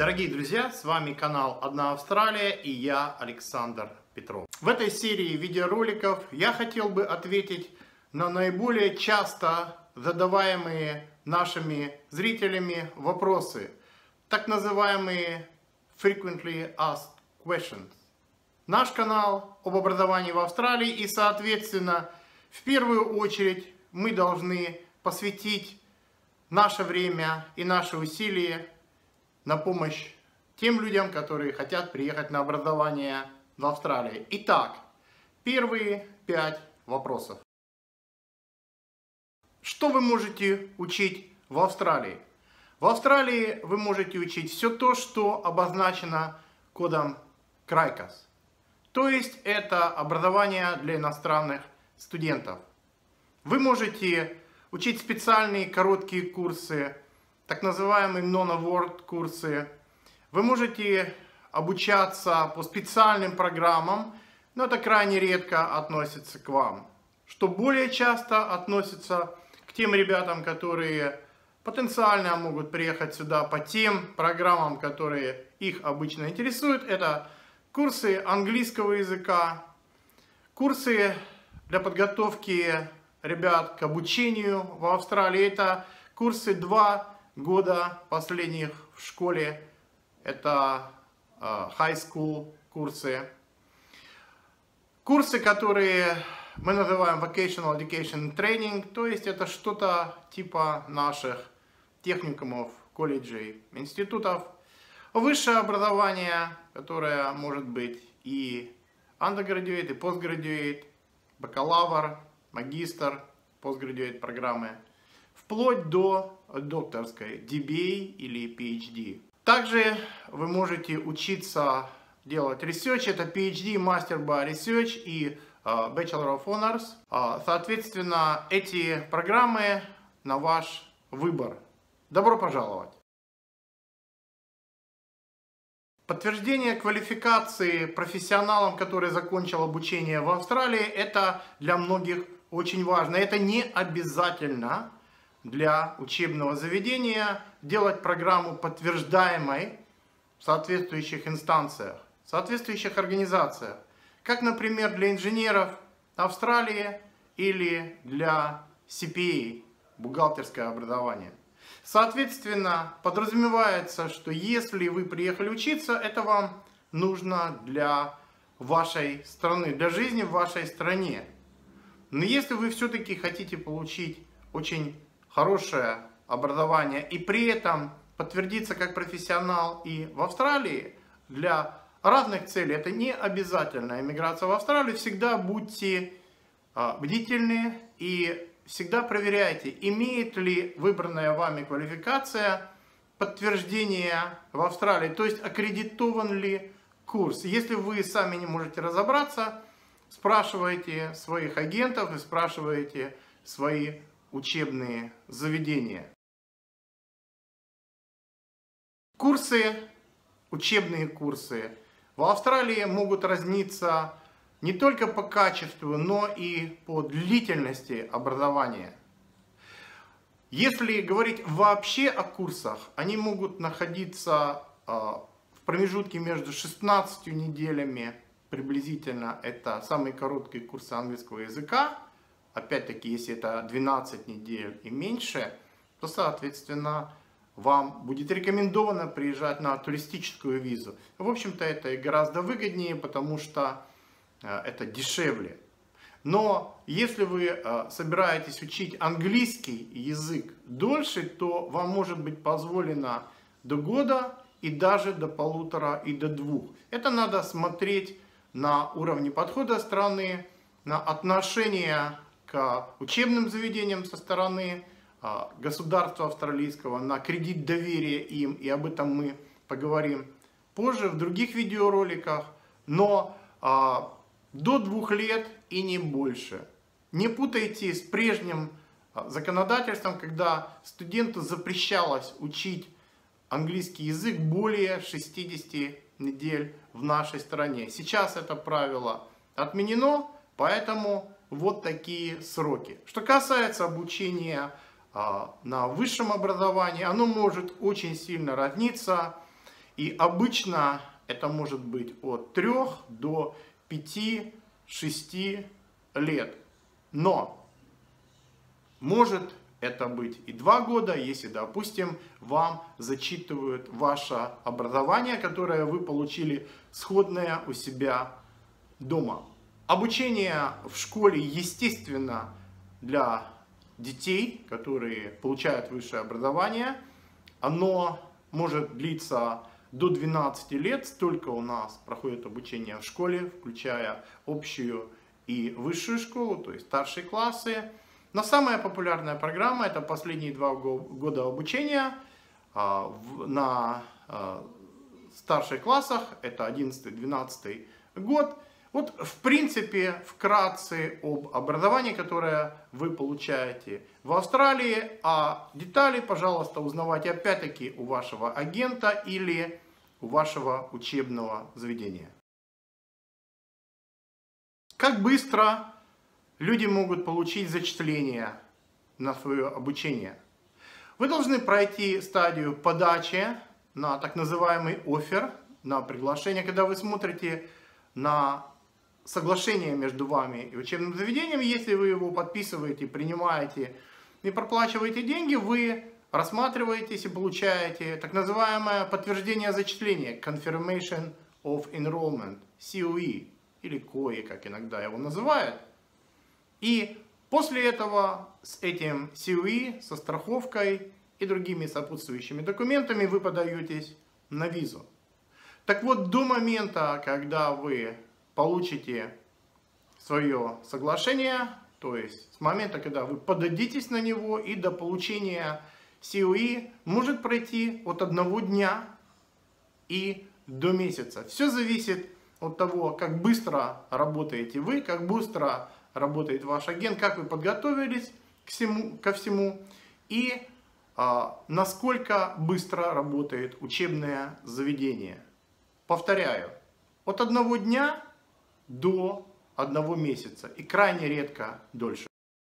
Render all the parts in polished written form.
Дорогие друзья, с вами канал «Одна Австралия» и я, Александр Петров. В этой серии видеороликов я хотел бы ответить на наиболее часто задаваемые нашими зрителями вопросы, так называемые Frequently Asked Questions. Наш канал об образовании в Австралии и, соответственно, в первую очередь мы должны посвятить наше время и наши усилия на помощь тем людям, которые хотят приехать на образование в Австралии. Итак, первые 5 вопросов. Что вы можете учить в Австралии? В Австралии вы можете учить все то, что обозначено кодом CRICAS. То есть это образование для иностранных студентов. Вы можете учить специальные короткие курсы, так называемые non-award курсы. Вы можете обучаться по специальным программам, но это крайне редко относится к вам. Что более часто относится к тем ребятам, которые потенциально могут приехать сюда по тем программам, которые их обычно интересуют. Это курсы английского языка, курсы для подготовки ребят к обучению в Австралии. Это курсы 2 года последних в школе, это high school курсы. Курсы, которые мы называем Vocational Education Training, то есть это что-то типа наших техникумов, колледжей, институтов. Высшее образование, которое может быть и undergraduate, и postgraduate, бакалавр, магистр, postgraduate программы, вплоть до докторской, DBA или PhD. Также вы можете учиться делать research, это PhD, Master by Research и Bachelor of Honors. Соответственно, эти программы на ваш выбор. Добро пожаловать! Подтверждение квалификации профессионалам, который закончил обучение в Австралии, это для многих очень важно. Это не обязательно для учебного заведения делать программу подтверждаемой в соответствующих инстанциях, в соответствующих организациях. Как, например, для инженеров Австралии или для CPA, бухгалтерское образование. Соответственно, подразумевается, что если вы приехали учиться, это вам нужно для вашей страны, для жизни в вашей стране. Но если вы все-таки хотите получить очень хорошее образование и при этом подтвердиться как профессионал и в Австралии, для разных целей, это не обязательно иммиграция в Австралию, всегда будьте бдительны и всегда проверяйте, имеет ли выбранная вами квалификация подтверждение в Австралии, то есть аккредитован ли курс. Если вы сами не можете разобраться, спрашивайте своих агентов и спрашивайте свои учебные заведения. Курсы, учебные курсы в Австралии могут разниться не только по качеству, но и по длительности образования. Если говорить вообще о курсах, они могут находиться в промежутке между 16 неделями, приблизительно это самые короткие курсы английского языка. Опять-таки, если это 12 недель и меньше, то, соответственно, вам будет рекомендовано приезжать на туристическую визу. В общем-то, это и гораздо выгоднее, потому что это дешевле. Но если вы собираетесь учить английский язык дольше, то вам может быть позволено до года и даже до 1,5 и до 2. Это надо смотреть на уровне подхода страны, на отношения к учебным заведениям со стороны государства австралийского, на кредит доверия им, и об этом мы поговорим позже в других видеороликах, но до 2 лет и не больше. Не путайте с прежним законодательством, когда студенту запрещалось учить английский язык более 60 недель в нашей стране. Сейчас это правило отменено, поэтому вот такие сроки. Что касается обучения на высшем образовании, оно может очень сильно разниться. И обычно это может быть от 3 до 5-6 лет. Но может это быть и 2 года, если, допустим, вам зачитывают ваше образование, которое вы получили сходное у себя дома. Обучение в школе, естественно, для детей, которые получают высшее образование, оно может длиться до 12 лет. Столько у нас проходит обучение в школе, включая общую и высшую школу, то есть старшие классы. Но самая популярная программа — это последние 2 года обучения на старших классах, это 11-12 год. Вот в принципе вкратце об образовании, которое вы получаете в Австралии, а детали, пожалуйста, узнавайте опять-таки у вашего агента или у вашего учебного заведения. Как быстро люди могут получить зачисление на свое обучение? Вы должны пройти стадию подачи на так называемый оффер, на приглашение, когда вы смотрите на соглашение между вами и учебным заведением. Если вы его подписываете, принимаете и проплачиваете деньги, вы рассматриваетесь и получаете так называемое подтверждение зачисления, Confirmation of Enrollment, COE, или COE, как иногда его называют. И после этого с этим COE, со страховкой и другими сопутствующими документами вы подаетесь на визу. Так вот, до момента, когда вы получите свое соглашение, то есть с момента, когда вы подадитесь на него, и до получения COE может пройти от 1 дня и до месяца. Все зависит от того, как быстро работаете вы, как быстро работает ваш агент, как вы подготовились ко всему и насколько быстро работает учебное заведение. Повторяю, от 1 дня до 1 месяца и крайне редко дольше.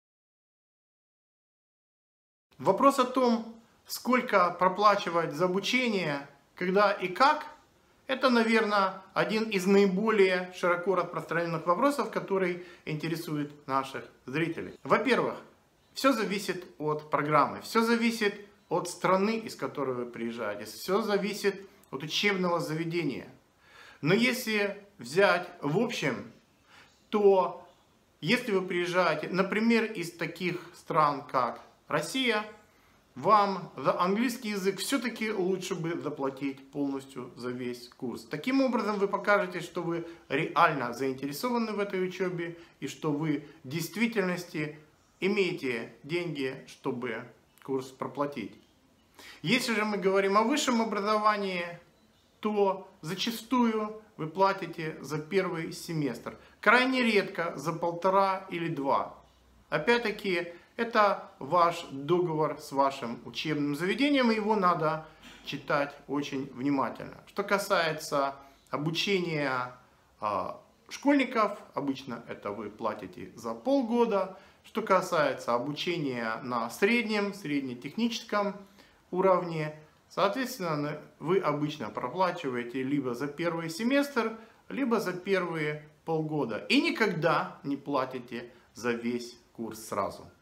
Вопрос о том, сколько проплачивать за обучение, когда и как, это, наверное, один из наиболее широко распространенных вопросов, который интересует наших зрителей. Во-первых, все зависит от программы, все зависит от страны, из которой вы приезжаете, все зависит от учебного заведения. Но если взять в общем, то если вы приезжаете, например, из таких стран, как Россия, вам за английский язык все-таки лучше бы заплатить полностью за весь курс. Таким образом вы покажете, что вы реально заинтересованы в этой учебе и что вы в действительности имеете деньги, чтобы курс проплатить. Если же мы говорим о высшем образовании, то зачастую вы платите за первый семестр. Крайне редко за 1,5 или 2. Опять-таки, это ваш договор с вашим учебным заведением, и его надо читать очень внимательно. Что касается обучения школьников, обычно это вы платите за полгода. Что касается обучения на среднетехническом уровне, соответственно, вы обычно проплачиваете либо за первый семестр, либо за первые полгода. И никогда не платите за весь курс сразу.